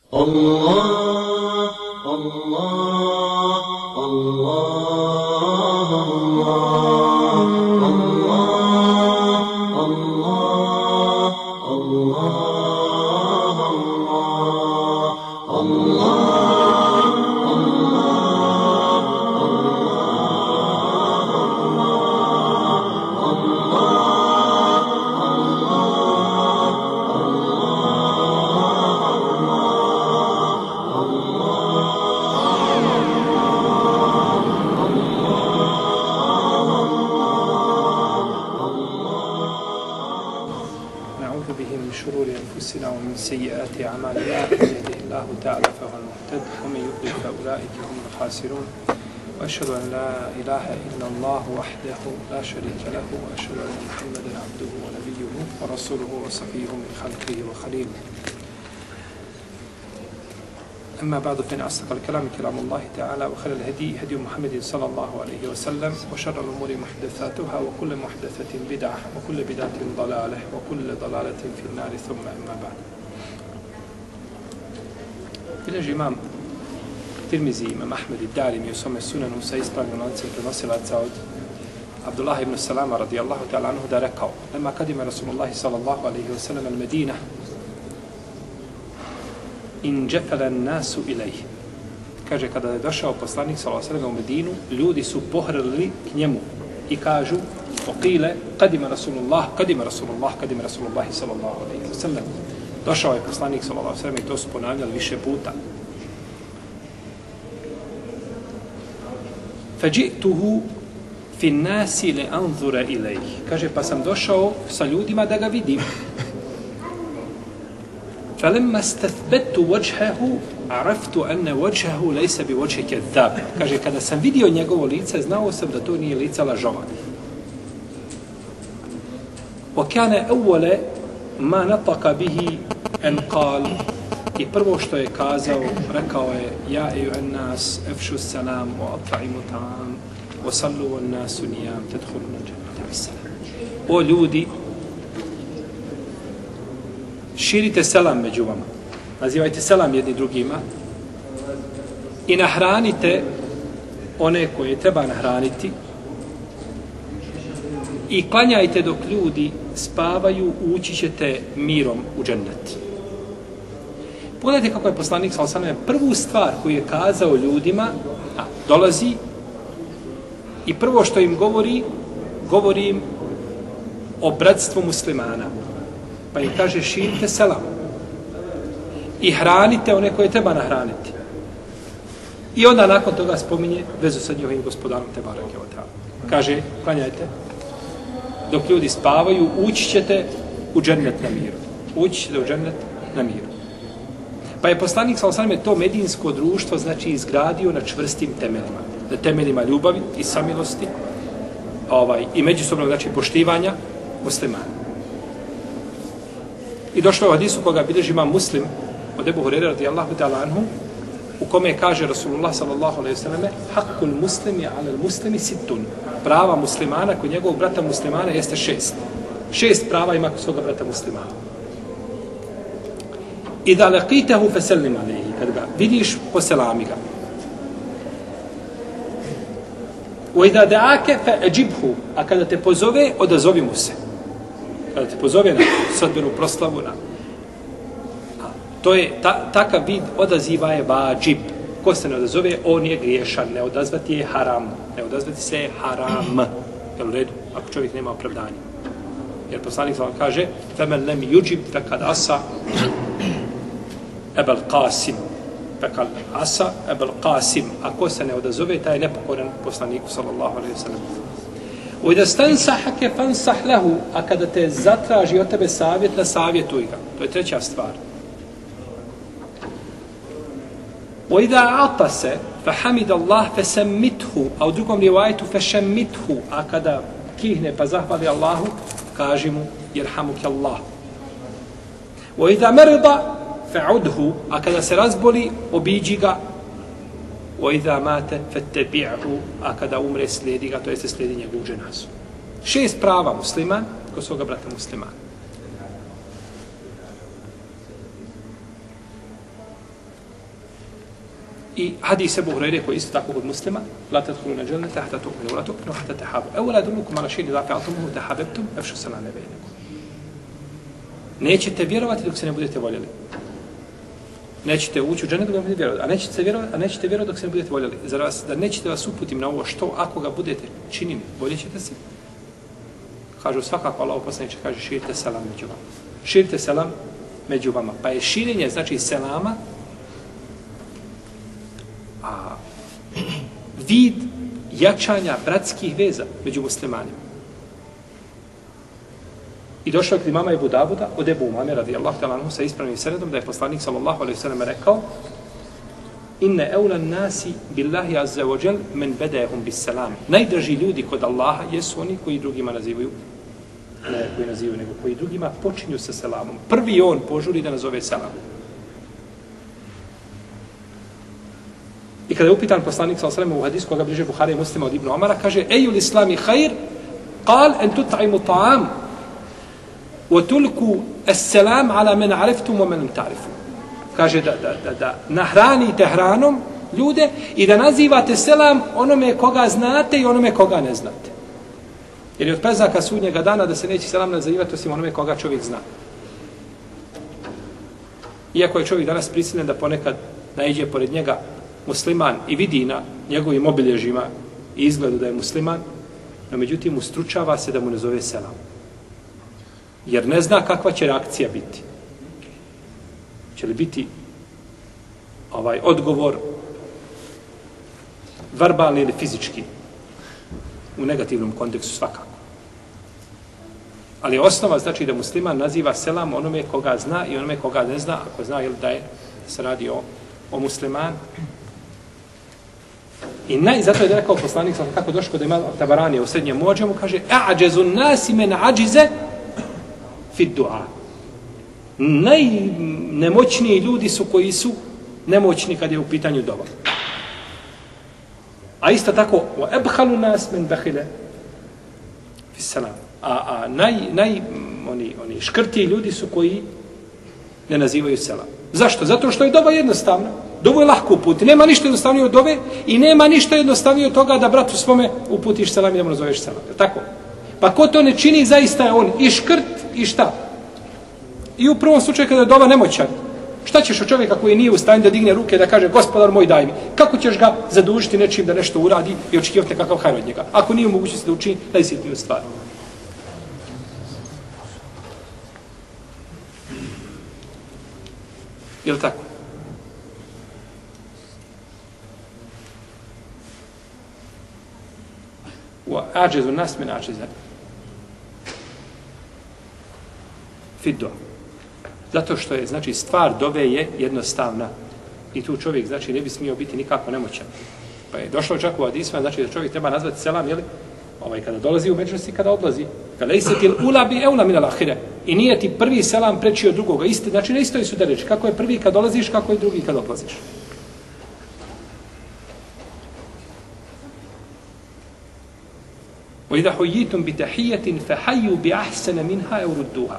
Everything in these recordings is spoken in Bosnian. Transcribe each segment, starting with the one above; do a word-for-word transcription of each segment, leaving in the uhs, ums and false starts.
Allah, Allah, Allah, Allah, Allah, Allah, ومن سيئات أعمالنا من يهده الله تعالى فهو المهتد ومن يضلل فأولئك هم الخاسرون وأشهد أن لا إله إلا الله وحده لا شريك له وأشهد أن محمدا عبده ونبيه ورسوله وصفيه من خلقه وخليله. أما بعد فإن أصدق الكلام كلام الله تعالى وخير الهدي هدي محمد صلى الله عليه وسلم وشر الأمور محدثاتها وكل محدثة بدعة وكل بدعة ضلالة وكل ضلالة في النار ثم أما بعد. Bileži imam Tirmizi, imam Ahmed i Darimi u svome sunanu sa ispravnim lancem prenosilaca od Abdullah ibn Salama radijallahu ta'ala anhu da rekao: Lema kadima Rasulullahi sallallahu alaihi wa sallam al Medina in džefele nasu ilaihi. Kaže, kada je došao poslanik sallallahu alaihi wa sallam u Medinu, ljudi su pohrlili k njemu i kažu: Oqile, kadima Rasulullah, kadima Rasulullah, kadima Rasulullahi sallallahu alaihi wa sallam. Došao je poslanik sallallahu alejhi ve sellem i to su ponavljali više puta. Faji'tuhu fi an-nasi li anzura ilayhi. Kaže, pa sam došao sa ljudima da ga vidim. Falamma istathbattu wajhahu araftu anna wajhahu laysa bi wajhi kadhab. Kaže, kada sam vidio njegovo lice, znao sam da to nije lice lažova. Wa kana awwala ma nataka bihi en kal, i prvo što je kazao, rekao je: ja ejuhan nas efšu salam wa at'imu ta'am wa sallu wan nasu niyam tadkhuluna džennata bisalam. O ljudi, širite selam među vama, nazivajte selam jedni drugima i nahranite one koje treba nahraniti i klanjajte dok ljudi spavaju, ući ćete mirom u džennet. Pogledajte kako je poslanik sallallahu alejhi ve sellem prvu stvar koju je kazao ljudima, a dolazi i prvo što im govori, govori im o bratstvu muslimana. Pa im kaže: širite selam i hranite one koje treba nahraniti. I onda nakon toga spominje vezu sa njihovim gospodarom te bareke ve taala. Kaže: klanjajte dok ljudi spavaju, ući ćete u džennet na miru. Ući ćete u džennet na miru. Pa je poslanik sallallahu alejhi ve sellem to medinsko društvo znači izgradio na čvrstim temeljima. Na temeljima ljubavi i samilosti, ovaj, i međusobnog znači poštivanja muslimana. I došlo je u hadisu koga bilježi imam Muslim od Ebu Hurajre radijallahu ta'ala anhu, u kome kaže Rasulullah sallallahu alejhi ve selleme: haqqul muslimi alal muslimi sittun. Prava muslimana kod njegovog brata muslimana jeste šest. Šest prava ima kod svoga brata muslimana. Idha laqitahu fasallim alayhi. Kad ga vidiš, poselami ga. Wa idha da'aka fa'ajibhu. A kada te pozove, odazovi mu se. Kada te pozove na sudbenu proslavu, na to je ta, takav vid odaziva je vađib. Ko se ne odazove, on je griješan. Ne odazvati je haram. Ne odazvati se je haram. Jel u redu? Ako čovjek nema opravdanja. Jer poslanik vam kaže: femen lem yuđib fekad asa ebel qasim. Fekad asa ebel qasim. Ako se ne odazove, taj je nepokoran poslaniku sallallahu alaihi wa sallam. U ida stansahake fansah lehu. A kada te zatraži od tebe savjet, savjetuj ga. To je treća stvar. وَإِذَا عَطَسَ فَحَمِدَ اللَّهِ فَسَمِّتْهُ. A u drugom rivajetu فَشَمِّتْهُ. A kada kihne pa zahvali Allahu, kaži mu: يَرْحَمُكَ اللَّهُ. وَإِذَا مَرِضَ فَعُدْهُ. A kada se razboli, obiđi ga. وَإِذَا مَاتَ فَتَّبِعْهُ. A kada umre, slijedi ga, to jeste slijedi njegovu dženazu. Šest prava musliman kod svoga brata muslimana. I hadis Ebu Hurajre koji isto tako kod Muslima, la tadkhuluna džennete hatta tu'minu wa la tu'minu hatta tahabu. Evo la adullukum ala shay'in idha fa'altumuhu tahabbtum afshu salama bainakum. Nećete vjerovati dok se ne budete voljeli. Nećete ući u džennet dok ne budete vjerovati, a nećete vjerovati, a nećete vjerovati dok se ne budete voljeli. Zar vas da nećete vas uputim na ovo što ako ga budete činili, voljećete se? Kažu svakako Allah poslaniče kaže širite selam među vama. Širite selam među vama. Pa je širenje znači selama a vid jačanja bratskih veza među muslimanima. I došao je kod imama Ebu Davuda od Ebu Umame radijallahu ta'ala anhu sa ispravnim senedom da je poslanik sallallahu alejhi ve sellem rekao inne eula nasi billahi azza wa jal men bedahum bis salam. Najdraži ljudi kod Allaha jesu oni koji drugima nazivaju ne koji nazivaju nego koji drugima počinju sa selamom. Prvi on požuri da nazove selam. I kada je upitan poslanik sallallahu alejhi ve sellem u hadisu koga bliže Buhari i Muslima od Ibn Omara kaže ejul islami khair qal an tut'imu ta'am وَتُلْكُوا السَّلَامَ عَلَى مَنْ عَرِفْتُمْ وَمَنْ لَمْ تَعْرِفُوا. Kaže da, da, da, da nahranite hranom ljude i da nazivate selam onome koga znate i onome koga ne znate. Jer je od preznaka sudnjega dana da se neće selam nazivati osim onome koga čovjek zna. Iako je čovjek danas prisiljen da ponekad naiđe pored njega musliman i vidi na njegovim obilježjima i izgledu da je musliman, no međutim ustručava se da mu ne zove selam. Jer ne zna kakva će reakcija biti. Će li biti ovaj odgovor verbalni ili fizički? U negativnom kontekstu svakako. Ali osnova znači da musliman naziva selam onome koga zna i onome koga ne zna, ako zna jel da je da se radi o, o musliman. I naj, zato je da rekao poslanik kako došlo da ima Tabaranije u srednjem Muadžemu, kaže a'đezun nasi men ađize fit du'a. Najnemoćniji ljudi su koji su nemoćni kad je u pitanju dova. A isto tako wa abkhalu nas min bakhila fi salam. A, a naj, naj oni, oni škrti ljudi su koji ne nazivaju selam. Zašto? Zato što je dova jednostavna. Dovu je lahko uputiti. Nema ništa jednostavnije od dove i nema ništa jednostavnije od toga da bratu svome uputiš selam i da mu nazoveš selam. Tako? Pa ko to ne čini, zaista je on i škrt i šta? I u prvom slučaju kada je dova nemoćan, šta ćeš od čovjeka koji nije u stanju da digne ruke da kaže gospodar moj daj mi? Kako ćeš ga zadužiti nečim da nešto uradi i očekivati nekakav hajr od njega? Ako nije u mogućnosti da učini najsitniju stvar. Je li tako? Wa ađezu nas min ađeza. Fiddo. Zato što je, znači, stvar dove je jednostavna. I tu čovjek, znači, ne bi smio biti nikako nemoćan. Pa je došlo čak u hadisma, znači da čovjek treba nazvati selam, jeli? Ovaj, kada dolazi u međunosti, kada odlazi. Kada isetil ula bi eula min al-ahire. I nije ti prvi selam preči od drugoga. Isti, znači, ne isto su da reći. Kako je prvi kad dolaziš, kako je drugi kad odlaziš. وَإِذَا حُيِّيتُمْ بِتَحِيَّةٍ فَحَيُّوا بِأَحْسَنَ مِنْهَا أَوْ رُدُّوهَا.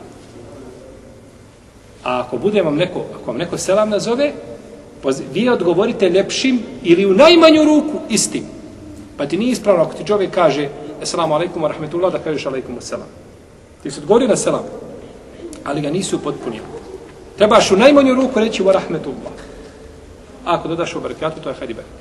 A ako bude vam neko, ako vam neko selam nazove, vi odgovorite ljepšim ili u najmanju ruku istim. Pa ti nije ispravno ako ti čovjek kaže assalamu alaikum wa rahmetullah da kažeš alaikum wa salam. Ti su odgovorio na selam, ali ga nisu potpunio. Trebaš u najmanju ruku reći wa rahmetullah. A ako dodaš u barakatu, to je hajdi barakatu.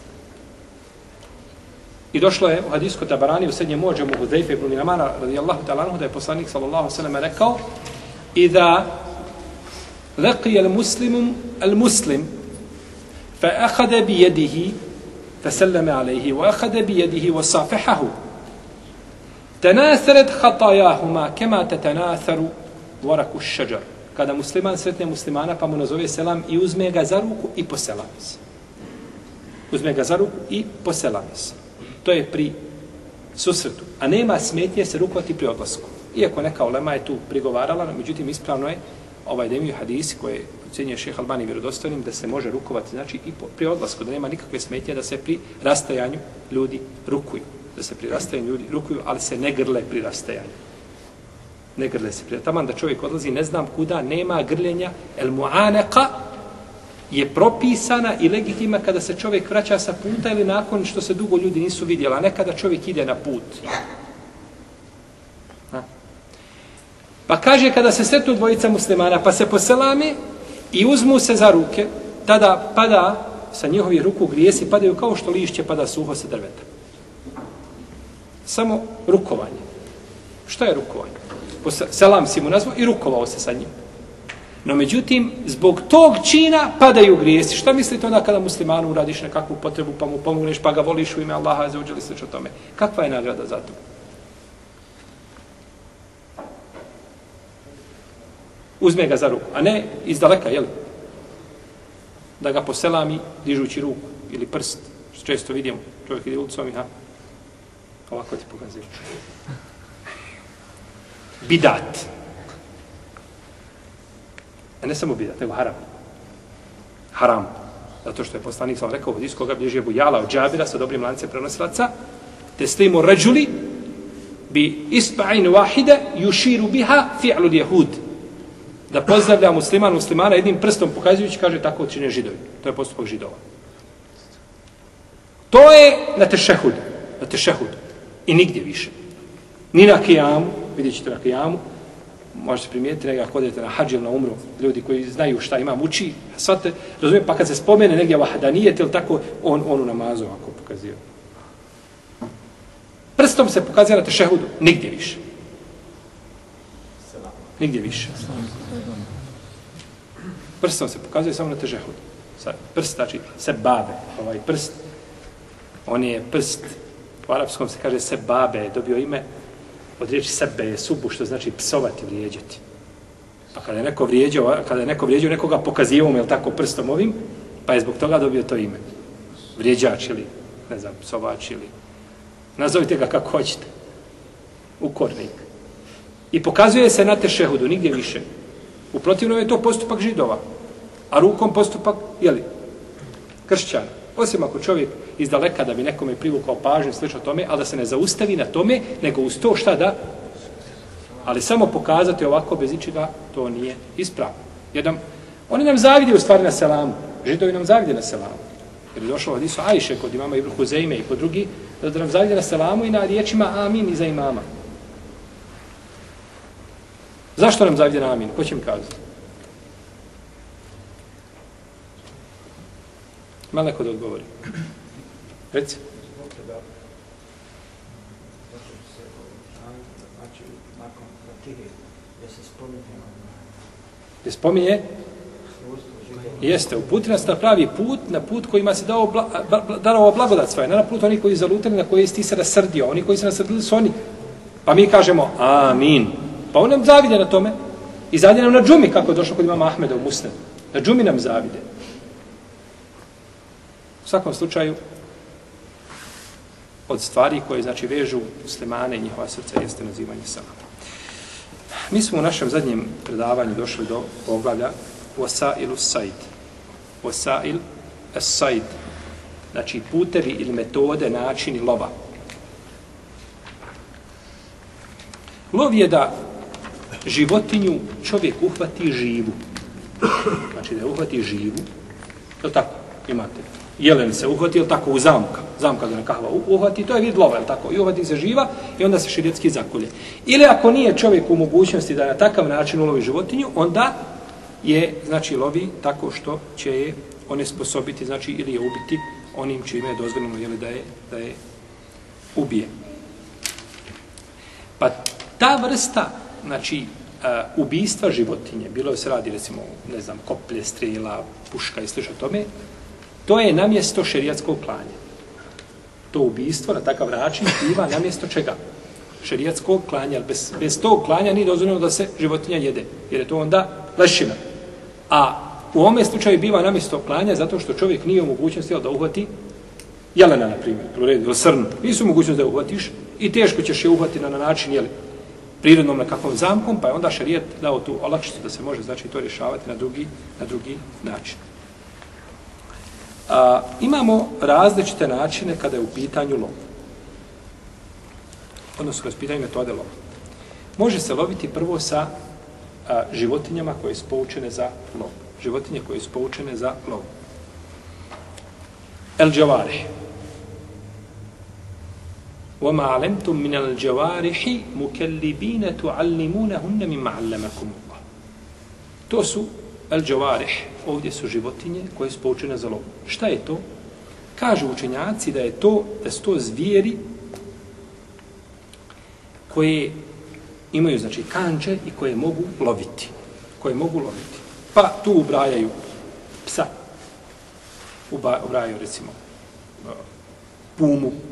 I došlo je u hadisku Tabarani u srednjem Muadžemu Hudejfe ibn Yamana radijallahu ta'ala anhu da je poslanik sallallahu alejhi ve sellem rekao Iza laqiya al-muslimu al-muslim fa akhadha bi yadihi fa sallama alayhi wa akhadha bi yadihi wa safahahu tanatharat khatayahuma kama tatanatharu waraku ash-shajar. Kada musliman sretne muslimana pa mu nazove selam i uzme ga za ruku i poselami se. Uzme ga za ruku i poselami se. To je pri susretu. A nema smetnje se rukovati pri odlasku. Iako neka ulema je tu prigovarala, međutim ispravno je ovaj da imaju hadisi koje ocjenjuje šejh Albani vjerodostojnim da se može rukovati, znači i po, pri odlasku, da nema nikakve smetnje da se pri rastajanju ljudi rukuju. Da se pri rastajanju ljudi rukuju, ali se ne grle pri rastajanju. Ne grle se pri rastajanju. Taman da čovjek odlazi, ne znam kuda, nema grljenja, el mu'aneqa, je propisana i legitima kada se čovjek vraća sa puta ili nakon što se dugo ljudi nisu vidjeli, a ne kada čovjek ide na put. Ha. Pa kaže kada se sretnu dvojica muslimana pa se poselame i uzmu se za ruke, tada pada sa njihovih ruku grijesi, padaju kao što lišće pada suho sa drveta. Samo rukovanje. Što je rukovanje? Selam si mu nazvao i rukovao se sa njim. No međutim, zbog tog čina padaju grijesi. Šta mislite onda kada muslimanu uradiš nekakvu potrebu, pa mu pomogneš, pa ga voliš u ime Allaha, zaođeli se o tome? Kakva je nagrada za to? Uzme ga za ruku, a ne iz daleka, jel? Da ga poselami dižući ruku ili prst, što često vidimo, čovjek ide ulicom i ha, ovako ti pokazuje. Bidat. A ne samo bidat, nego haram. Haram. Zato što je poslanik sam rekao, od iskoga bilježi Ebu Jala od Džabira sa dobrim lancem prenosilaca, teslimu rađuli bi isba'in wahide yuširu biha fi'lu jehud. Da pozdravlja musliman muslimana jednim prstom pokazujući, kaže, tako čine židovi. To je postupak židova. To je na tešehud. Na tešehud. I nigdje više. Ni na kijamu, vidjet ćete na kijamu, možete primijetiti, neka ako odete na hađ ili na umru, ljudi koji znaju šta imam uči, shvate, razumijem, pa kad se spomene negdje vahadanijet ili tako, on, on u namazu ovako pokazuje. Prstom se pokazuje na tešehudu, nigdje više. Nigdje više. Prstom se pokazuje samo na tešehudu. Prst, znači, se babe, ovaj prst, on je prst, u arapskom se kaže se babe, dobio ime od riječi sebe je subu, što znači psovati, vrijeđati. Pa kada je neko vrijeđao, kada je neko vrijeđao nekoga pokazivom, je li tako, prstom ovim, pa je zbog toga dobio to ime. Vrijeđač ili, ne znam, psovač ili, nazovite ga kako hoćete. Ukornik. I pokazuje se na tešehudu, nigdje više. U protivnom je to postupak židova, a rukom postupak, jeli, kršćana. Osim ako čovjek iz daleka da bi nekome privukao pažnju, slično tome, ali da se ne zaustavi na tome, nego uz to šta da, ali samo pokazati ovako bez ičega, to nije ispravno. Jedan, oni nam zavide u stvari na selamu, židovi nam zavide na selamu. Jer je došlo od Isu Ajše kod imama Ibn Huzeyme i kod drugi, da nam zavide na selamu i na riječima amin iza imama. Zašto nam zavide na amin? Ko će mi kazati? Malo neko da odgovori. Reci. Je spominje? Jeste, uputi nas na pravi put, na put kojima se dao bla, bla, dao blagodat svoje, ne na put oni koji zalutali, na koji ti se rasrdio, oni koji se nasrdili su oni. Pa mi kažemo amin. Pa on nam zavide na tome i zavide nam na džumi, kako je došlo kod imama Ahmeda u Musnedu. Na džumi nam zavide. U svakom slučaju, od stvari koje, znači, vežu muslimane i njihova srca jeste nazivanje salama. Mi smo u našem zadnjem predavanju došli do poglavlja Wasailu Said. Wasail Said. Znači, putevi ili metode, načini lova. Lov je da životinju čovjek uhvati živu. Znači, da uhvati živu. Je li tako? Imate. Jelen se uhvati, je li tako, u zamka. Zamka ga nekakva uhvati, to je vid lova, je li tako? I uhvati se živa i onda se širijatski zakolje. Ili ako nije čovjek u mogućnosti da na takav način ulovi životinju, onda je, znači, lovi tako što će je onesposobiti, znači, ili je ubiti onim čime je dozvoljeno, jeli, da je, da je ubije. Pa ta vrsta, znači, uh, ubijstva životinje, bilo se radi, recimo, ne znam, koplje, strela, puška i slično tome, to je namjesto šerijatskog klanja. To ubijstvo na takav način biva namjesto čega? Šerijatskog klanja. Bez, bez tog klanja nije dozvoljeno da se životinja jede, jer je to onda lešina. A u ovome slučaju biva namjesto klanja zato što čovjek nije u mogućnosti da uhvati jelena, na primjer, ili srnu. Nisu u mogućnosti da je uhvatiš i teško ćeš je uhvati na način, jeli, prirodnom nekakvom zamkom, pa je onda šerijat dao tu olakšicu da se može, znači, to rješavati na drugi, na drugi način. A, imamo različite načine kada je u pitanju lov. Odnosno, kada je u pitanju metode lova. Može se loviti prvo sa a, životinjama koje su poučene za lov. životinje koje su poučene za lov. El džavarih. وَمَا عَلَمْتُمْ مِنَ الْجَوَارِحِ مُكَلِّبِينَ تُعَلِّمُونَهُنَّ مِمَّا عَلَّمَكُمُ اللَّهُ. To su el džavarih. Ovdje su životinje koje su poučene za lov. Šta je to? Kažu učenjaci da je to, da su to zvijeri koje imaju, znači, kandže i koje mogu loviti. Koje mogu loviti. Pa tu ubrajaju psa. Ubrajaju, recimo, pumu,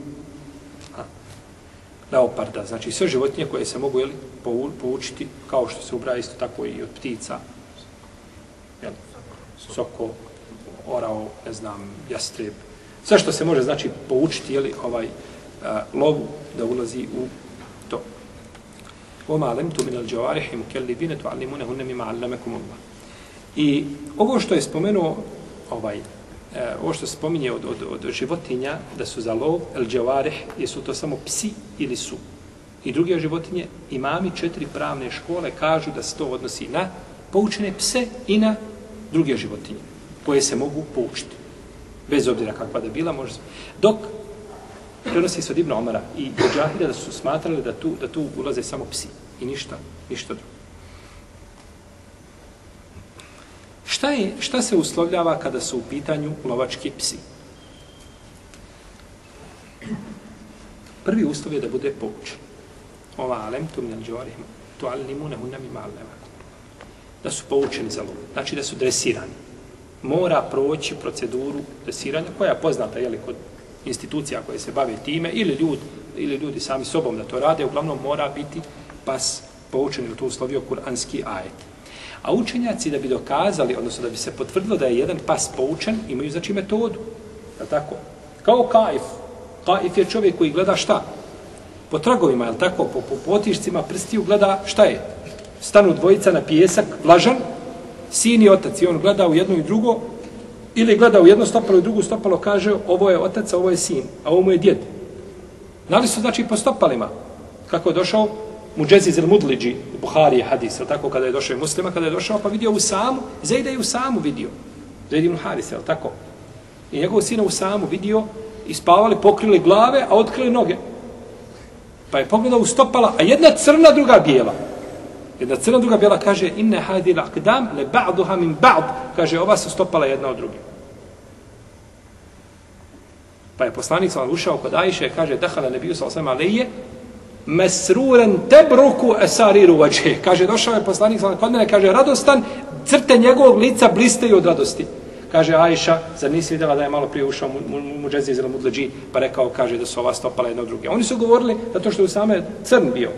leoparda, znači sve životinje koje se mogu, jeli, poučiti, kao što se ubraja isto tako i od ptica, jel, soko, orao, ne znam, jastreb, sve što se može, znači, poučiti, jeli, ovaj, a, lovu da ulazi u to. وَمَا عَلَمْتُ مِنَ الْجَوَارِحِ مُكَلِّبِينَ تُعَلِّمُونَهُنَّ مِمَّا عَلَّمَكُمُ اللَّهُ. I ovo što je spomenuo, ovaj, E, ovo što se spominje od, od, od životinja, da su za lov, el džavarih, jesu to samo psi ili su. I druge životinje, imami četiri pravne škole kažu da se to odnosi na poučene pse i na druge životinje, koje se mogu poučiti. Bez obzira kakva da bila, može se. Dok prenosi se od Ibn Omara i Džahida da su smatrali da tu, da tu ulaze samo psi i ništa, ništa drugo. Šta, je, šta se uslovljava kada su u pitanju lovački psi? Prvi uslov je da bude poučen. Ova alemtu minal džavarihim tuallimunahunna mimma allamakum. Da su poučeni za lov. Znači da su dresirani. Mora proći proceduru dresiranja koja je poznata, jeli, kod institucija koje se bave time ili ljudi, ili ljudi sami sobom da to rade. Uglavnom mora biti pas poučen, ili to uslovio kuranski ajet. A učenjaci da bi dokazali, odnosno da bi se potvrdilo da je jedan pas poučen, imaju znači metodu. Je li tako? Kao kaif. Kaif je čovjek koji gleda šta? Po tragovima, je li tako? Po, po potišcima prstiju gleda šta je? Stanu dvojica na pijesak, vlažan, sin i otac. I on gleda u jedno i drugo, ili gleda u jedno stopalo i drugo stopalo, kaže ovo je otac, a ovo je sin, a ovo mu je djed. Znali su znači po stopalima. Kako je došao? Muđeziz il-Mudliđi, u Buhari je hadis, tako, kada je došao i muslima, kada je došao, pa vidio u samu, Zejda je u samu vidio, Zejd ibn Haris, je tako? I njegov sina u samu vidio, ispavali, pokrili glave, a otkrili noge. Pa je pogledao u stopala, a jedna crna, druga bijela. Jedna crna, druga bijela, kaže, inne hadi l'aqdam le ba'duha min ba'd, kaže, ova su stopala jedna od druge. Pa je poslanik sam ušao kod Ajše, kaže, dahala nebiju sa osam alejje, mesruren tebruku esariru vađe. Kaže, došao je poslanik kod mene, kaže, radostan, crte njegovog lica blistaju od radosti. Kaže, Ajša, zar nisi vidjela da je malo prije ušao Muđeziz il-Mudliđi, pa rekao, kaže, da su ova stopala jedna od druge. Oni su govorili, zato što je u same crn bio.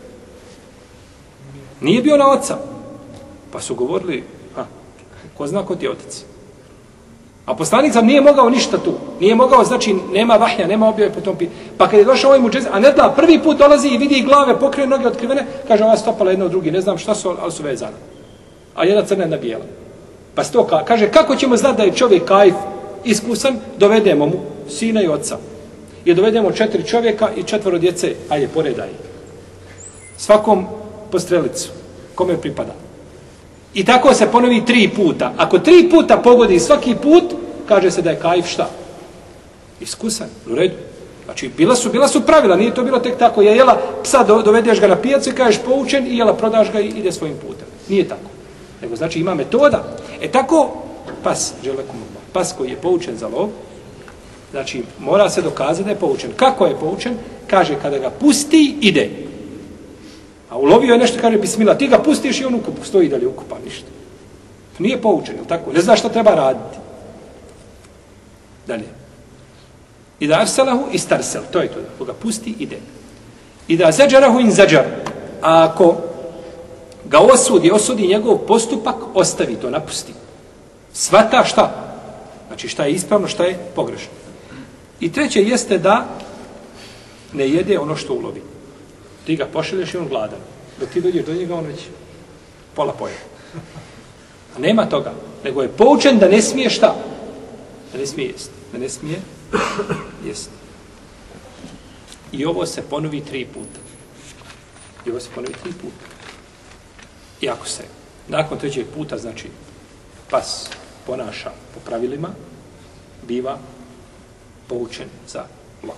Nije bio na oca. Pa su govorili, a, ko zna ko ti je otac? A poslanik sam nije mogao ništa tu. Nije mogao, znači, nema vahja, nema objave po tom pitanju. Pa kad je došao ovaj Muđeziz, a ne da, prvi put dolazi i vidi glave, pokrije noge otkrivene, kaže, ova stopala jedna od drugi, ne znam šta su, ali su vezane. A jedna crna, jedna bijela. Pa sto ka, kaže, kako ćemo znati da je čovjek kaif iskusan? Dovedemo mu sina i oca. I dovedemo četiri čovjeka i četvoro djece, ajde, poredaj. Svakom po strelicu, kome pripada. I tako se ponovi tri puta. Ako tri puta pogodi svaki put, kaže se da je kaif šta? Iskusan, u redu. Znači, bila su, bila su pravila, nije to bilo tek tako. Je jela psa, dovedeš ga na pijacu i kažeš poučen i jela prodaš ga i ide svojim putem. Nije tako. Nego znači ima metoda. E tako, pas, pas koji je poučen za lov, znači mora se dokazati da je poučen. Kako je poučen? Kaže, kada ga pusti, ide. A ulovio je nešto, kaže, bismillah, ti ga pustiš i on ukup, stoji dalje ukupan, ništa. Nije poučen, je tako? Ne zna šta treba raditi. Dalje. I da arsalahu i starsel, to je to. Ako ga pusti, ide. I da zađarahu in zađar. A ako ga osudi, osudi njegov postupak, ostavi to, napusti. Svata šta? Znači šta je ispravno, šta je pogrešno. I treće jeste da ne jede ono što ulovi. Ti ga pošelješ i on gladan. Dok ti dođeš do njega, on već pola poje. A nema toga. Nego je poučen da ne smije šta? Da ne smije jesti. Da ne smije jesti. I ovo se ponovi tri puta. I ovo se ponovi tri puta. I ako se nakon trećeg puta, znači, pas ponaša po pravilima, biva poučen za lov.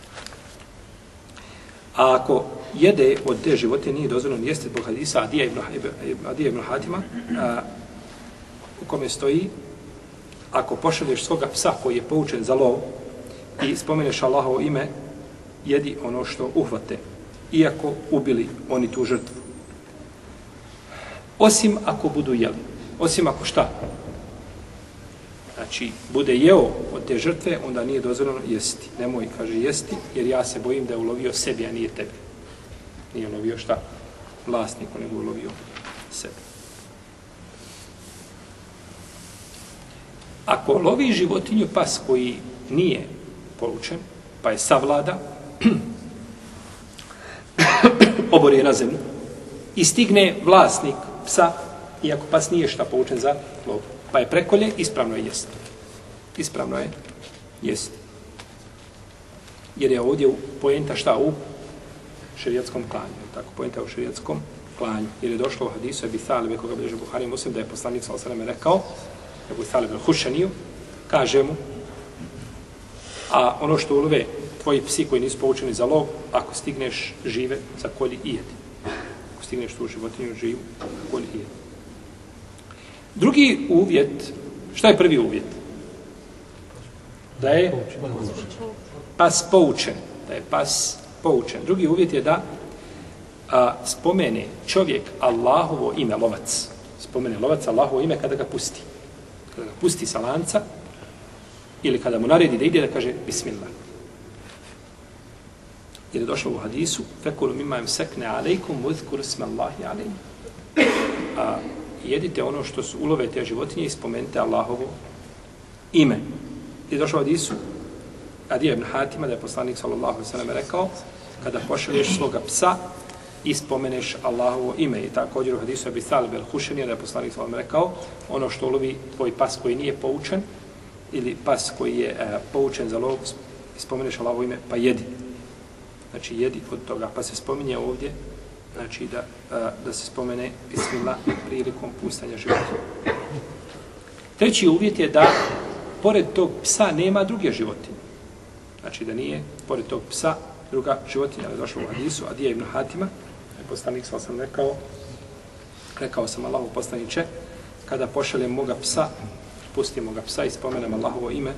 A ako jede od te životinje, nije dozvoljeno jesti zbog hadisa Adija ibn, Adija ibn Hatima, a, u kome stoji, ako pošalješ svoga psa koji je poučen za lov i spomeneš Allahovo ime, jedi ono što uhvate, iako ubili oni tu žrtvu. Osim ako budu jeli. Osim ako šta? Znači, bude jeo od te žrtve, onda nije dozvoljeno jesti. Nemoj, kaže, jesti, jer ja se bojim da je ulovio sebi, a nije tebi. Nije ulovio šta? Vlasniku, nego ulovio sebi. Ako lovi životinju pas koji nije poučen, pa je savlada, obori je na zemlju, i stigne vlasnik psa, iako pas nije šta poučen za lov, pa je prekolje, ispravno je jesti. Ispravno je jesti. Jer je ovdje poenta šta u šerijatskom klanju. Tako, poenta u šerijatskom klanju. Jer je došlo u hadisu Ebi Thalib, koga bilježi Buhari i Muslim, da je poslanik sallallahu alejhi ve sellem rekao, Ebu Thalib al-Hušaniju, kaže mu, a ono što ulove tvoji psi koji nisu poučeni za lov, ako stigneš žive, zakolji i jedi. Ako stigneš tu životinju živu, zakolji i jedi. Drugi uvjet, šta je prvi uvjet? Da je pas poučen. Da je pas poučen. Drugi uvjet je da a, spomene čovjek Allahovo ime, lovac. Spomene lovac Allahovo ime kada ga pusti. Kada ga pusti sa lanca ili kada mu naredi da ide da kaže Bismillah. Jer je došlo u hadisu fekulu mimma imsekne alejkum uzkuru smallahi alejkum. A jedite ono što su ulove te životinje i spomenite Allahovo ime. I došlo u hadisu Adija ibn Hatima, da je poslanik sallallahu alejhi ve sellem rekao, kada pošalješ svoga psa i spomeneš Allahovo ime. I također u hadisu Ebi Thalib al-Hušanija, da je poslanik sallallahu alejhi ve sellem rekao, ono što ulovi tvoj pas koji nije poučen, ili pas koji je e, poučen za lov, i spomeneš Allahovo ime, pa jedi. Znači, jedi od toga. Pa se spominje ovdje, znači, da, a, da se spomene Bismillah prilikom pustanja životinja. Treći uvjet je da, pored tog psa, nema druge životinje. Znači, da nije, pored tog psa, druga životinja. Ali je došlo u hadisu, Adija ibn Hatima, je poslanik, sal sam rekao, rekao sam Allahu poslaniče, kada pošaljem moga psa, pustim moga psa i spomenem Allahovo ime,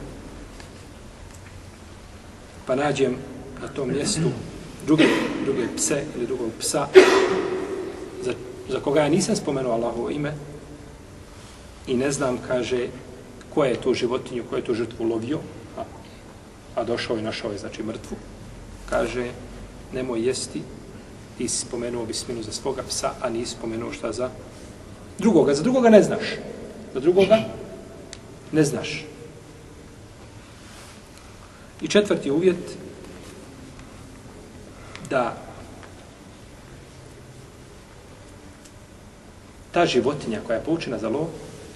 pa nađem na tom mjestu druge, druge pse ili drugog psa za, za koga ja nisam spomenuo Allahovo ime i ne znam, kaže, ko je tu životinju, ko je tu žrtvu lovio, a, a došao i našao je, znači, mrtvu, kaže, nemoj jesti, ti si spomenuo bisminu za svoga psa, a nisi spomenuo šta za drugoga. Za drugoga ne znaš. Za drugoga ne znaš. I četvrti uvjet, da ta životinja koja je poučena za lov,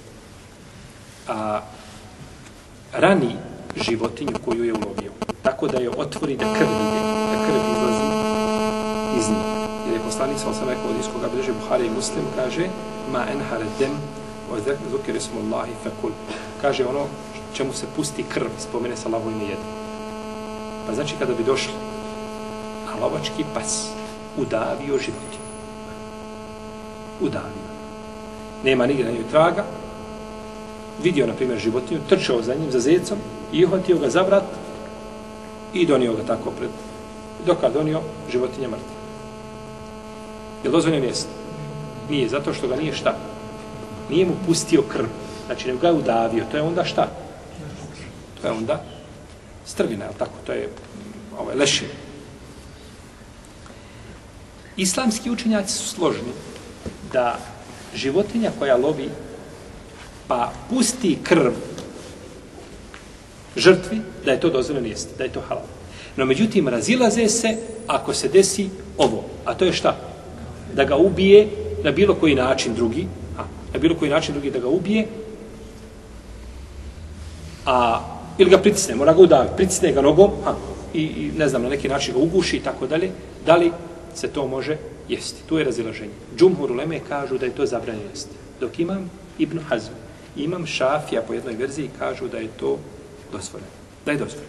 a rani životinju koju je ulovio, tako da je otvori da krv ide, da krv izlazi iz nje. Jer je poslanik sa osam rekao od iskoga bilježi Buhari i Muslim, kaže ma enhare dem o zukir ismullahi fekul. Kaže ono čemu se pusti krv, spomene sa Allahovo ime jedan. Pa znači kada bi došli a lovački pas udavio životinju. Udavio. Nema nigdje na njoj traga. Vidio, na primjer, životinju, trčao za njim, za zecom, i uhvatio ga za vrat i donio ga tako pred. Dok ga donio, životinja mrtva. Je li dozvoljeno jest? Nije, zato što ga nije šta? Nije mu pustio krv. Znači, nego ga je udavio. To je onda šta? To je onda strvina, je li tako? To je ovaj, lešina. Islamski učenjaci su složni da životinja koja lovi pa pusti krv žrtvi, da je to dozvoljeno jesti, da je to halal. No međutim, razilaze se ako se desi ovo, a to je šta? Da ga ubije na bilo koji način drugi, a, na bilo koji način drugi da ga ubije, a, ili ga pritisne, mora ga udaviti, pritisne ga nogom, a, i, i ne znam, na neki način ga uguši i tako dalje, da li se to može jesti. Tu je razilaženje. Džumhur uleme kažu da je to zabranjeno jesti. Dok imam Ibn Hazm Imam Šafija po jednoj verziji kažu da je to dozvoljeno. Da je dozvoljeno.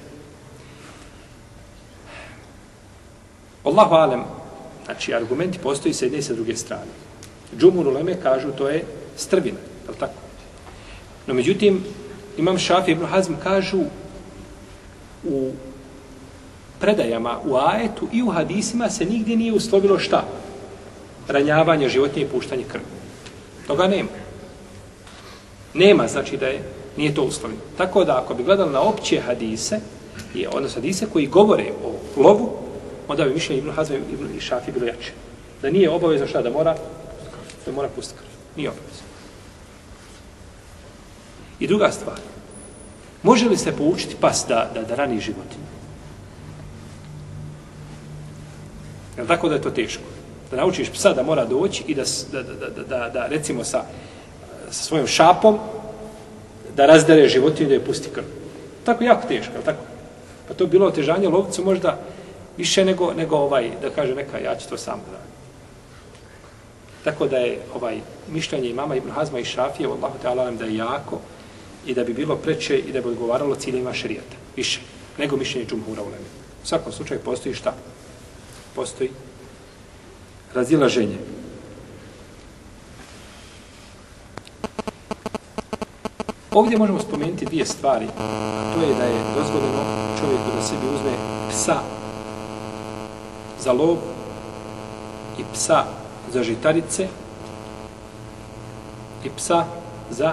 Allahu alem, znači argumenti postoji s jedne i sa druge strane. Džumhur uleme kažu to je strvina, je li tako? No međutim, Imam Šafija ibn Hazm kažu u predajama, u ajetu i u hadisima se nigdje nije uslovilo šta? Ranjavanje životinje i puštanje krvi. Toga nema. Nema, znači da je, nije to uslovljeno. Tako da ako bi gledali na opće hadise, odnosno hadise koji govore o lovu, onda bi mišljenje Ibn Hazma i Šafija bilo jače. Da nije obavezno šta da mora, da mora pustiti krv. Nije obavezno. I druga stvar, može li se poučiti pas da, da, da rani životinju? Jel tako da je to teško? Da naučiš psa da mora doći i da, da, da, da, da, da recimo sa, sa svojom šapom da razdere životinju i da je pusti krv. Tako jako teško, jel tako? Pa to bilo otežanje lovcu možda više nego, nego ovaj, da kaže neka, ja ću to sam da radim. Tako da je ovaj mišljenje imama Ibn Hazma i Šafije, Allahu Teala nam da je jako i da bi bilo preče i da bi odgovaralo ciljevima šerijata. Više nego mišljenje džumhura uleme. U svakom slučaju postoji šta? Postoji razilaženje. Ovdje možemo spomenuti dvije stvari. To je da je dozvoljeno čovjeku da sebi uzme psa za lov i psa za žitarice i psa za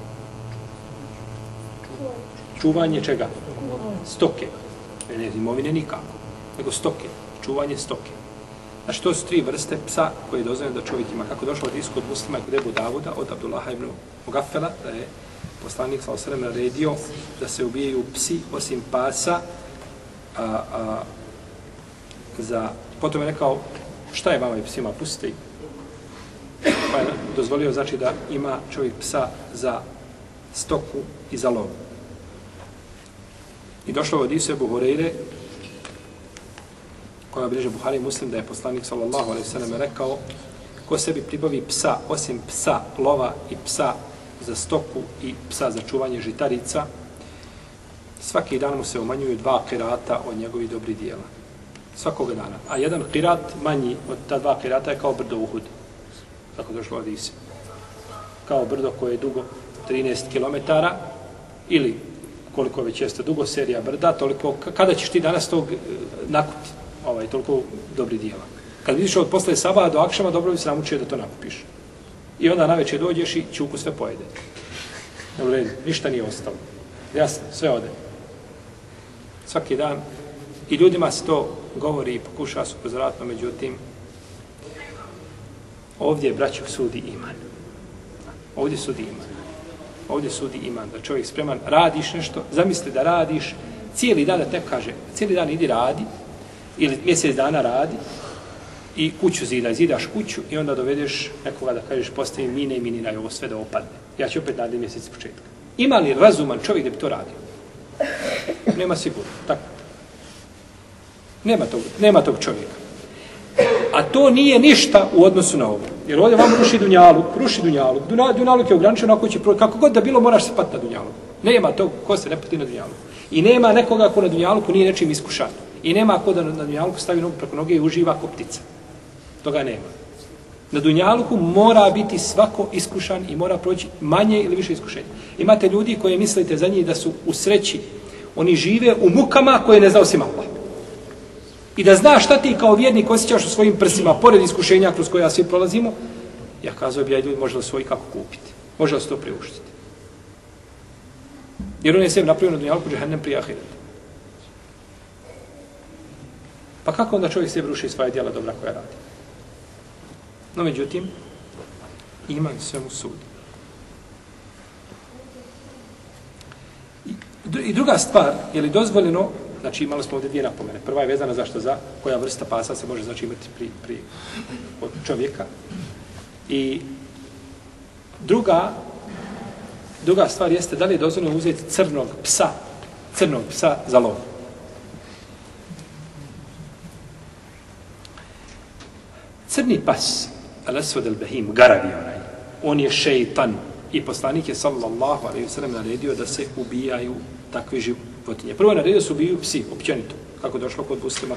čuvanje čega? Stoke. Ne imovine nikako, nego stoke. Čuvanje stoke. Znači, to su tri vrste psa koje je dozvoljeno da čovjek ima. Kako došlo od iskod muslima kod Ebu Davuda, od Abdullaha ibn Mugafela, da je poslanik sallallahu alejhi ve sellem naredio da se ubijaju psi osim pasa, a, a, za, potom je rekao, šta je vama i psima, pustite ih. Pa je dozvolio, znači, da ima čovjek psa za stoku i za lov. I došlo od Isu Ebu Hureyre, koja bliže Buhari Muslim, da je poslanik sallallahu alejhi ve sellem rekao, ko sebi pribavi psa, osim psa lova i psa za stoku i psa za čuvanje žitarica, svaki dan mu se umanjuju dva kirata od njegovih dobrih dijela. Svakoga dana. A jedan kirat manji od ta dva kirata je kao brdo Uhud. Tako došlo od Isi. Kao brdo koje je dugo trinaest kilometara ili koliko već jeste dugo serija brda, toliko, kada ćeš ti danas tog nakuti, ovaj, toliko dobrih dijela. Kad vidiš od posle sabaha do akšama, dobro bi se namučio da to nakupiš. I onda navečer dođeš i ćuku sve pojede. U redu, ništa nije ostalo. Jasno, sve ode. Svaki dan. I ljudima se to govori i pokuša su upozoravati, no međutim, ovdje, braćo, sudi iman. Ovdje sudi iman. Ovdje sudi iman, da čovjek spreman, radiš nešto, zamisli da radiš, cijeli dan da te kaže, cijeli dan idi radi, ili mjesec dana radi, i kuću zidaj, zidaš kuću i onda dovedeš nekoga da kažeš postavi mine i miniraj ovo sve da opadne. Ja ću opet narediti mjesec početka. Ima li razuman čovjek da bi to radio? Nema sigurno, tako. Nema tog, nema tog čovjeka. A to nije ništa u odnosu na ovo. Jer ovdje vam ruši dunjaluk, ruši dunjaluk. Dunjaluk je ograničen, ako će proći, kako god da bilo moraš se pati na dunjaluk. Nema tog ko se ne pati na dunjaluk. I nema nekoga ko na dunjaluku nije nečim iskušan. I nema ko da na dunjaluku stavi nogu preko noge i uživa ko ptica. Toga nema. Na dunjaluku mora biti svako iskušan i mora proći manje ili više iskušenja. Imate ljudi koji mislite za njih da su u sreći. Oni žive u mukama koje ne zna osim Allah. I da znaš šta ti kao vjernik osjećaš u svojim prsima, pored iskušenja kroz koja svi prolazimo, ja kazao bi, ja ljudi, može li svoj kako kupiti? Može li se to priuštiti? Jer on je sebi napravio na dunjalku džehennem prije ahireta. Pa kako onda čovjek sebi ruši svoje djela dobra koja radi? No, međutim, iman sve mu sudi. I druga stvar, je li dozvoljeno, znači imali smo ovdje dvije napomene. Prva je vezana zašto za koja vrsta pasa se može znači imati pri, pri, od čovjeka. I druga, druga stvar jeste da li je dozvoljeno uzeti crnog psa, crnog psa za lov. Crni pas, al-aswad al-bahim, garavi onaj, on je šeitan, I poslanik je sallallahu alejhi ve sellem naredio da se ubijaju takve životinje. Prvo je naredio da se ubijaju psi, općenito, kako je došlo kod Muslima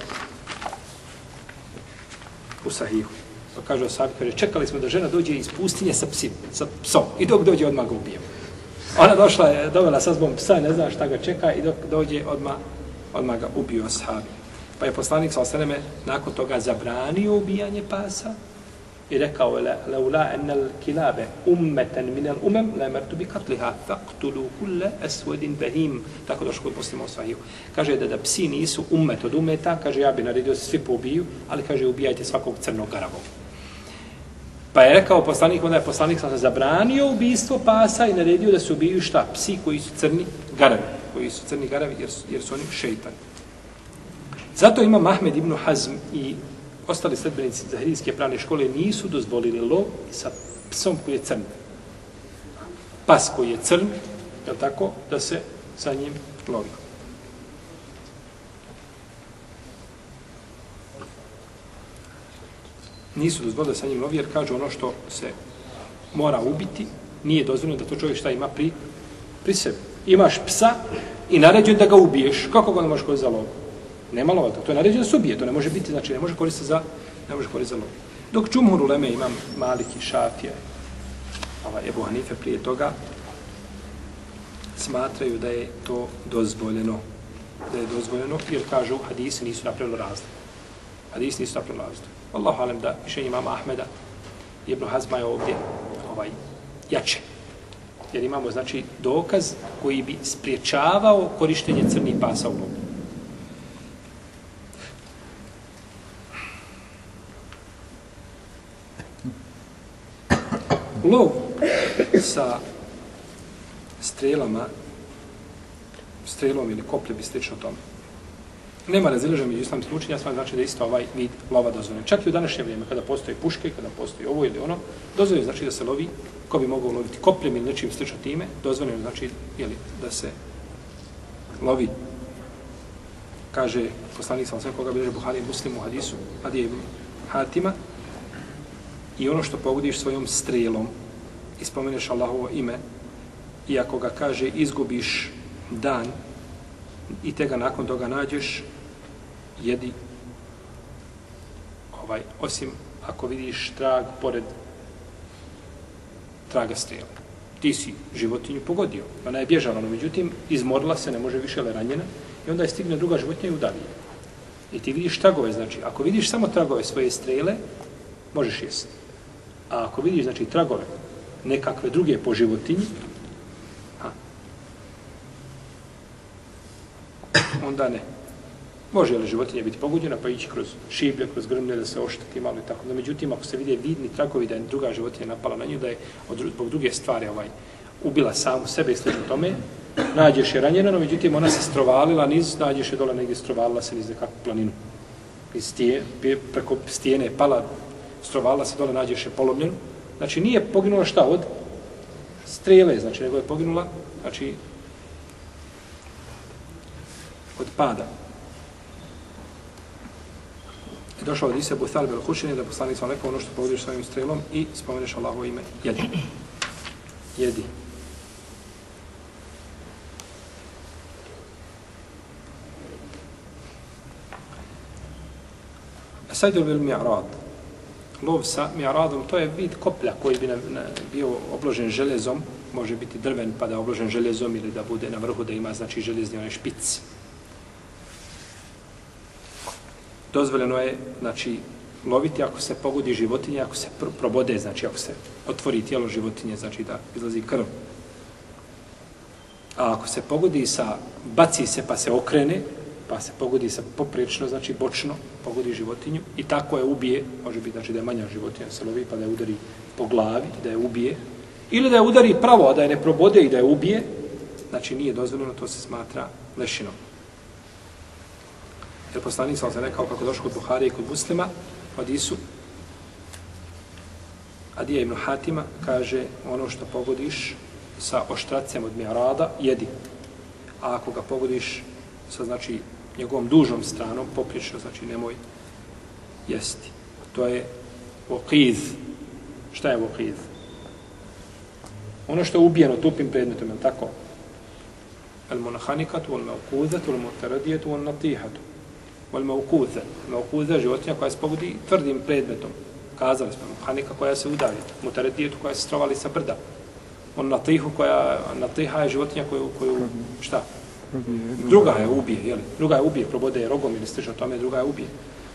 u Sahihu. Pa kaže Osabi, kaže, čekali smo da žena dođe iz pustinje sa psim, sa psom, i dok dođe odmah ga ubijemo. Ona došla je, dovela sa zbom psa, ne zna šta ga čeka, i dok dođe odmah, odmah ga ubio Ashabi. Pa je poslanik sallallahu alejhi ve sellem nakon toga zabranio ubijanje pasa i rekao je laula anal kilabe ummatan min al umam la amartu bi qatliha faqtulu kull aswadin bahim, tako došlo kod Muslima u Sahihu. Kaže da da psi nisu ummet od umeta, kaže ja bi naredio se svi pobiju, ali kaže ubijajte svakog crnog garavog. Pa je rekao poslanik, onda je poslanik sam zabranio ubistvo pasa i naredio da se ubiju šta? Psi koji su crni garavi, koji su crni garavi jer su, jer su oni šejtani. Zato ima Ahmed ibn Hazm i ostali sledbenici zahirijske pravne škole nisu dozvolili lov sa psom koji je crn. Pas koji je crn, je tako, da se sa njim lovi. Nisu dozvolili da sa njim lovi jer kažu ono što se mora ubiti, nije dozvoljeno da to čovjek šta ima pri, pri sebi. Imaš psa i naređen da ga ubiješ, kako ga ne možeš koristiti za lov? Nema lova, to je naređeno da se ubije, to ne može biti, znači ne može koristiti za, ne može koristiti za lov. Dok džumhur uleme imam Maliki, Šafije, ovaj Ebu Hanife prije toga, smatraju da je to dozvoljeno. Da je dozvoljeno, jer kažu hadisi nisu napravili razliku. Hadisi nisu napravili razliku. Allahu alem da mišljenje imama Ahmeda i Ibn Hazma je ovdje ovaj, jače. Jer imamo, znači, dokaz koji bi spriječavao korištenje crnih pasa u lovu. Lov sa strelama, strelom ili koplje bi slično tome. Nema razilaženja među islamskim učenjacima, znači da je isto ovaj vid lova dozvoljen. Čak i u današnje vrijeme, kada postoje puške, kada postoji ovo ili ono, dozvoljeno znači da se lovi, ko bi mogao loviti kopljem ili nečim slično time, dozvoljeno znači jeli, da se lovi. Kaže poslanik sallallahu alejhi ve sellem koga bilježi Buhari i Muslim u hadisu Adije ibn Hatima, i ono što pogodiš svojom strelom i spomeneš Allahovo ime, i ako ga kaže izgubiš dan i te ga nakon toga nađeš, jedi, ovaj, osim ako vidiš trag pored traga strela. Ti si životinju pogodio, ona je bježala, no međutim izmorila se, ne može više, ale ranjena, i onda je stigne druga životinja i udavi je. I ti vidiš tragove, znači, ako vidiš samo tragove svoje strele, možeš jesti. A ako vidiš, znači, tragove nekakve druge po životinji, ha, onda ne. Može li životinja biti pogođena, pa ići kroz šiblje, kroz grmlje, da se ošteti malo i tako. No, međutim, ako se vide vidni tragovi da je druga životinja napala na nju, da je od, zbog druge stvari ovaj, ubila samu sebe i slično tome, nađeš je ranjena, no međutim, ona se strovalila niz, nađeš je dole negdje, strovalila se niz nekakvu planinu. Iz stije, preko stijene je pala, strovalila se dole, nađeš je polomljenu. Znači, nije poginula šta od strele, znači, nego je poginula, znači, od pada. I došao od Isa Abu Thalib al-Hušeni da poslanik sam rekao ono što pogodiš svojim strelom i spomeneš Allahovo ime. Jedi. Jedi. Sajdul bil mi'rad. Lov sa mi'radom, to je vid koplja koji bi na, na, bio obložen železom, može biti drven pa da je obložen železom ili da bude na vrhu da ima znači železni onaj špic. Dozvoljeno je, znači, loviti ako se pogodi životinje, ako se probode, znači ako se otvori tijelo životinje, znači da izlazi krv. A ako se pogodi sa, baci se pa se okrene, pa se pogodi sa poprečno, znači bočno, pogodi životinju i tako je ubije, može biti znači da je manja životinja se lovi pa da je udari po glavi i da je ubije, ili da je udari pravo, a da je ne probode i da je ubije, znači nije dozvoljeno, to se smatra lešinom. Jer poslanik sam se rekao kako došlo kod Buhari i kod Muslima, hadisu Adija ibn Hatima kaže ono što pogodiš sa oštracem od mi'rada, jedi. A ako ga pogodiš sa znači njegovom dužom stranom, poprično, znači nemoj jesti. To je voqiz. Šta je voqiz? Ono što je ubijeno tupim predmetom, je li tako? El monahanikatu, el meukuzatu, el mutaradijatu, el natihatu. El meukuze. Meukuze je životinja koja se pogodi tvrdim predmetom. Kazali smo, monahanika koja se udavi. Mutaradijatu koja se strovali sa brda. On natihu koja, natiha je životinja koju, koju šta? Druga je ubije, jel? Druga je ubije, probode je rogom ili slično tome, druga je ubije.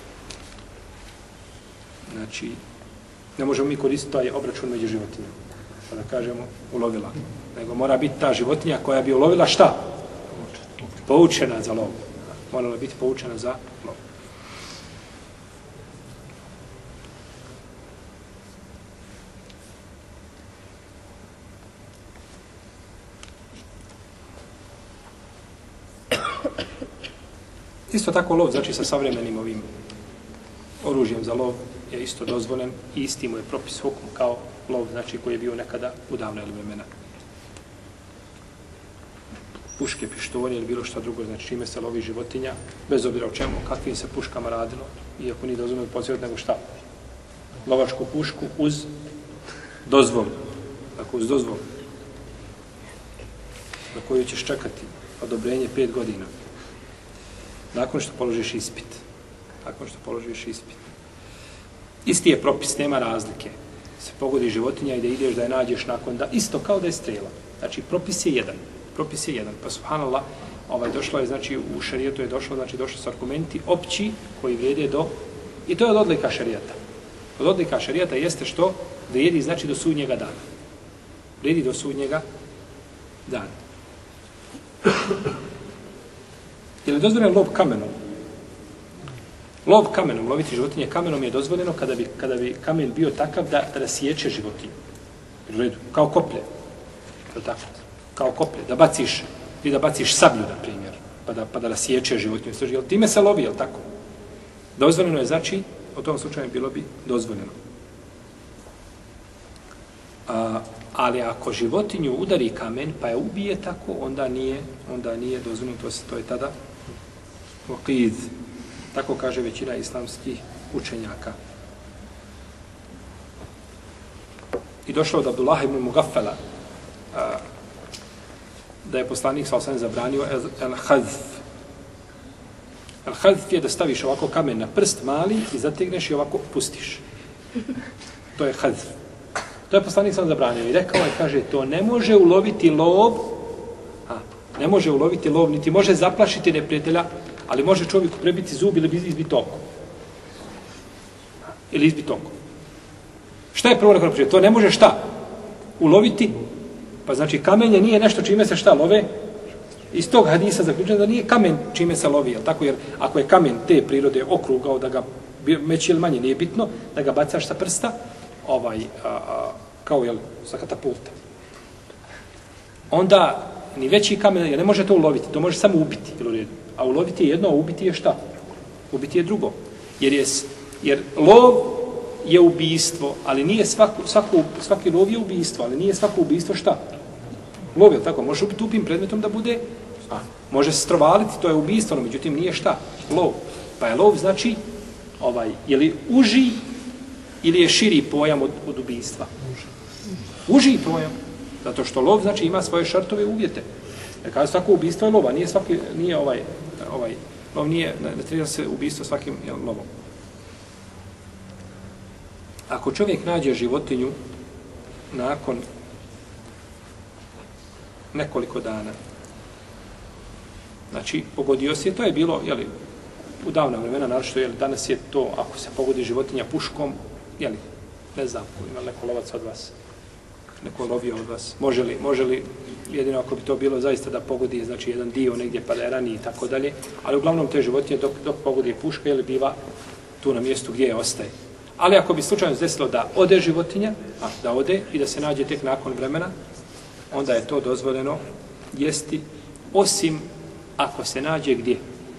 Znači, ne možemo mi koristiti taj obračun među životinjama. Pa da kažemo, ulovila. Nego mora biti ta životinja koja bi ulovila šta? Poučena za lov. Morala biti poučena za lov. Isto tako lov, znači sa savremenim ovim oružjem za lov je isto dozvoljen i isti mu je propis hukm kao lov, znači koji je bio nekada u davne vremena. Puške, pištolje ili bilo šta drugo, znači čime se lovi životinja, bez obzira o čemu, kakvim se puškama radilo, iako nije dozvoljeno podsjetiti nego šta? Lovačku pušku uz dozvolu. Dakle, uz dozvolu. Na koju ćeš čekati odobrenje pet godina. Nakon što položiš ispit. Nakon što položiš ispit. Isti je propis, nema razlike. Se pogodi životinja i da ideš da je nađeš nakon da, isto kao da je strela. Znači, propis je jedan. Propis je jedan. Pa subhanallah, ovaj, došlo je, znači, u šarijetu je došlo, znači, došlo su argumenti opći koji vrijede do, i to je od odlika šarijata. Od odlika šarijata jeste što vrijedi, znači, do sudnjega dana. Vrijedi do sudnjega dana. Je li dozvoljen lov kamenom? Lov kamenom, loviti životinje kamenom je dozvoljeno kada bi, kada bi kamen bio takav da, da sječe životinju. U redu, kao koplje. Tako, kao koplje, da baciš, ti da baciš sablju, na primjer, pa da, pa da rasječe životinju. Jel time se lovi, jel tako? Dozvoljeno je, znači, u tom slučaju bilo bi dozvoljeno. A, ali ako životinju udari kamen, pa je ubije tako, onda nije, onda nije dozvoljeno, to, to je tada okid. Tako kaže većina islamskih učenjaka. I došlo od Abdullah ibn Mugaffala a, da je poslanik sa osam zabranio el-hazf. El-hazf je da staviš ovako kamen na prst mali i zategneš i ovako pustiš. To je hazf. To je poslanik sam zabranio i rekao je, kaže, to ne može uloviti lov, a, ne može uloviti lov, niti može zaplašiti neprijatelja, ali može čovjeku prebiti zub ili izbiti oko. Ili izbiti oko. Šta je prvo rekao? To ne može šta? Uloviti. Pa znači kamenje nije nešto čime se šta love. Iz tog hadisa zaključeno da nije kamen čime se lovi. Jel tako? Jer ako je kamen te prirode okrugao da ga meći ili manje nije bitno, da ga bacaš sa prsta, ovaj, a, a, kao jel, sa katapulta. Onda ni veći kamen, jer ne može to uloviti, to može samo ubiti. Jel u redu? A uloviti je jedno, a ubiti je šta? Ubiti je drugo. Jer, je, jer lov je ubijstvo, ali nije svako, svako, svaki lov je ubijstvo, ali nije svako ubijstvo šta? Lov je tako, može ubiti tupim predmetom da bude, a, može se strovaliti, to je ubijstvo, no međutim nije šta? Lov. Pa je lov znači, ovaj, je li uži ili je širi pojam od, od ubijstva? Uži pojam. Zato što lov znači ima svoje šartove uvjete. Jer kada svako ubijstvo je lova, nije svaki, nije ovaj, ovaj, lov nije, ne, ne treba se ubijstvo svakim jel, lovom. Ako čovjek nađe životinju nakon nekoliko dana, znači pogodio se, to je bilo, jeli, u davna vremena, naravno, jeli, danas je to, ako se pogodi životinja puškom, jeli, ne znam, ima neko lovac od vas, neko lovio od vas, može li, može li, jedino ako bi to bilo zaista da pogodi, znači jedan dio negdje pa da je raniji i tako dalje, ali uglavnom te životinje dok, dok pogodi puška, jeli, biva tu na mjestu gdje je ostaje. Ali ako bi slučajno desilo da ode životinja, a da ode i da se nađe tek nakon vremena, onda je to dozvoljeno jesti, osim ako se nađe gdje?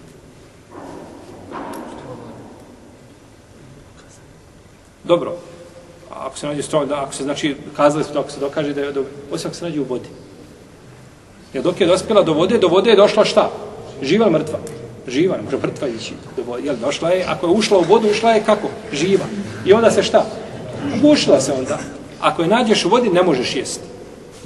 Dobro. A ako se nađe stroj, ako se znači, kazali smo da ako se dokaže da je dobro, osim ako se nađe u vodi. Jer dok je dospjela do vode, do vode je došla šta? Živa ili mrtva? Živa, ne može mrtva ići do vode. Jel, došla je, ako je ušla u vodu, ušla je kako? Živa. I onda se šta? Ugušila se onda. Ako je nađeš u vodi, ne možeš jesti.